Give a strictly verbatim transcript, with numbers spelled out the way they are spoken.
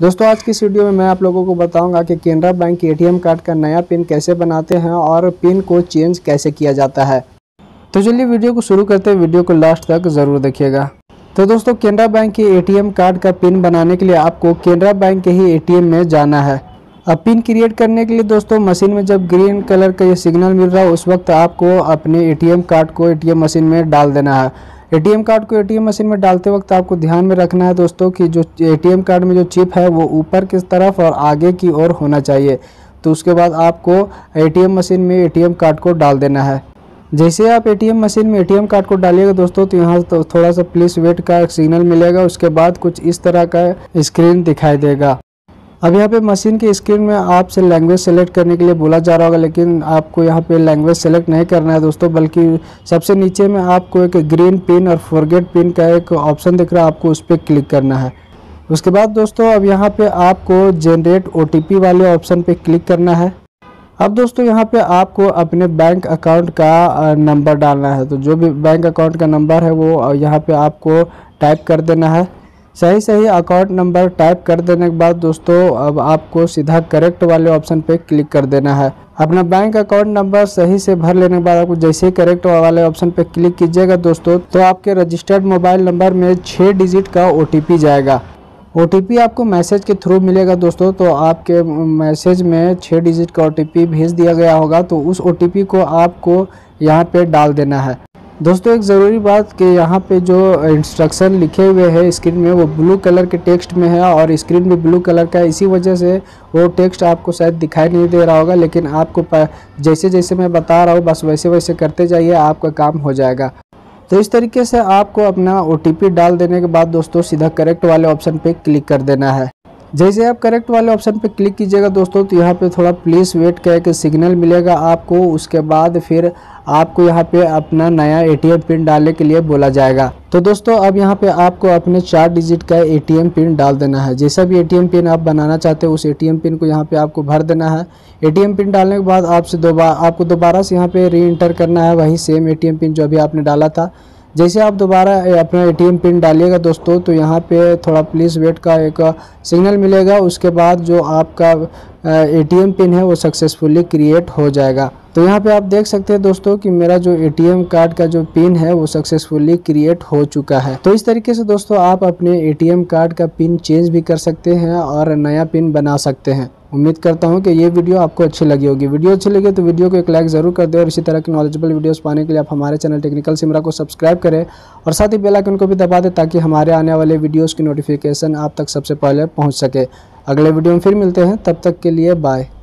दोस्तों आज की इस वीडियो में मैं आप लोगों को बताऊंगा कि केनरा बैंक के एटीएम कार्ड का नया पिन कैसे बनाते हैं और पिन को चेंज कैसे किया जाता है। तो चलिए वीडियो को शुरू करते हैं, वीडियो को लास्ट तक ज़रूर देखिएगा। तो दोस्तों केनरा बैंक के एटीएम कार्ड का पिन बनाने के लिए आपको केनरा बैंक के ही एटीएम में जाना है। अब पिन क्रिएट करने के लिए दोस्तों मशीन में जब ग्रीन कलर का ये सिग्नल मिल रहा है उस वक्त आपको अपने एटीएम कार्ड को एटीएम मशीन में डाल देना है। एटीएम कार्ड को एटीएम मशीन में डालते वक्त आपको ध्यान में रखना है दोस्तों कि जो एटीएम कार्ड में जो चिप है वो ऊपर की तरफ और आगे की ओर होना चाहिए। तो उसके बाद आपको एटीएम मशीन में एटीएम कार्ड को डाल देना है। जैसे आप एटीएम मशीन में एटीएम कार्ड को डालिएगा दोस्तों तो यहाँ तो थोड़ा सा प्लीज़ वेट का सिग्नल मिलेगा। उसके बाद कुछ इस तरह का स्क्रीन दिखाई देगा। अब यहाँ पे मशीन के स्क्रीन में आपसे लैंग्वेज सेलेक्ट करने के लिए बोला जा रहा होगा, लेकिन आपको यहाँ पे लैंग्वेज सेलेक्ट नहीं करना है दोस्तों, बल्कि सबसे नीचे में आपको एक ग्रीन पिन और फॉरगेट पिन का एक ऑप्शन दिख रहा है, आपको उस पर क्लिक करना है। उसके बाद दोस्तों अब यहाँ पे आपको जनरेट ओटीपी वाले ऑप्शन पे क्लिक करना है। अब दोस्तों यहाँ पे आपको अपने बैंक अकाउंट का नंबर डालना है। तो जो भी बैंक अकाउंट का नंबर है वो यहाँ पे आपको टाइप कर देना है। सही सही अकाउंट नंबर टाइप कर देने के बाद दोस्तों अब आपको सीधा करेक्ट वाले ऑप्शन पे क्लिक कर देना है। अपना बैंक अकाउंट नंबर सही से भर लेने के बाद आपको जैसे ही करेक्ट वाले ऑप्शन पे क्लिक कीजिएगा दोस्तों तो आपके रजिस्टर्ड मोबाइल नंबर में छः डिजिट का ओटीपी जाएगा। ओटीपी आपको मैसेज के थ्रू मिलेगा दोस्तों। तो आपके मैसेज में छः डिजिट का ओटीपी भेज दिया गया होगा, तो उस ओटीपी को आपको यहाँ पे डाल देना है। दोस्तों एक ज़रूरी बात कि यहाँ पे जो इंस्ट्रक्शन लिखे हुए हैं स्क्रीन में वो ब्लू कलर के टेक्स्ट में है और स्क्रीन भी ब्लू कलर का है। इसी वजह से वो टेक्स्ट आपको शायद दिखाई नहीं दे रहा होगा, लेकिन आपको जैसे जैसे मैं बता रहा हूँ बस वैसे वैसे करते जाइए, आपका काम हो जाएगा। तो इस तरीके से आपको अपना ओटीपी डाल देने के बाद दोस्तों सीधा करेक्ट वाले ऑप्शन पे क्लिक कर देना है। जैसे आप करेक्ट वाले ऑप्शन पे क्लिक कीजिएगा दोस्तों तो यहाँ पे थोड़ा प्लीज़ वेट का एक सिग्नल मिलेगा आपको। उसके बाद फिर आपको यहाँ पे अपना नया एटीएम पिन डालने के लिए बोला जाएगा। तो दोस्तों अब यहाँ पे आपको अपने चार डिजिट का एटीएम पिन डाल देना है। जैसा भी एटीएम पिन आप बनाना चाहते हो उस एटीएम पिन को यहाँ पे आपको भर देना है। एटीएम पिन डालने के बाद आपसे दोबारा आपको दोबारा से यहाँ पे री इंटर करना है वही सेम एटीएम पिन जो अभी आपने डाला था। जैसे आप दोबारा अपना एटीएम पिन डालिएगा दोस्तों तो यहाँ पे थोड़ा प्लीज़ वेट का एक सिग्नल मिलेगा। उसके बाद जो आपका एटीएम पिन है वो सक्सेसफुली क्रिएट हो जाएगा। तो यहाँ पे आप देख सकते हैं दोस्तों कि मेरा जो एटीएम कार्ड का जो पिन है वो सक्सेसफुली क्रिएट हो चुका है। तो इस तरीके से दोस्तों आप अपने एटीएम कार्ड का पिन चेंज भी कर सकते हैं और नया पिन बना सकते हैं। उम्मीद करता हूँ कि ये वीडियो आपको अच्छी लगी होगी। वीडियो अच्छी लगी तो वीडियो को एक लाइक ज़रूर कर दें और इसी तरह की नॉलेजेबल वीडियोस पाने के लिए आप हमारे चैनल टेक्निकल सिमरा को सब्सक्राइब करें और साथ ही बेल आइकन को भी दबा दें ताकि हमारे आने वाले वीडियोस की नोटिफिकेशन आप तक सबसे पहले पहुँच सके। अगले वीडियो में फिर मिलते हैं, तब तक के लिए बाय।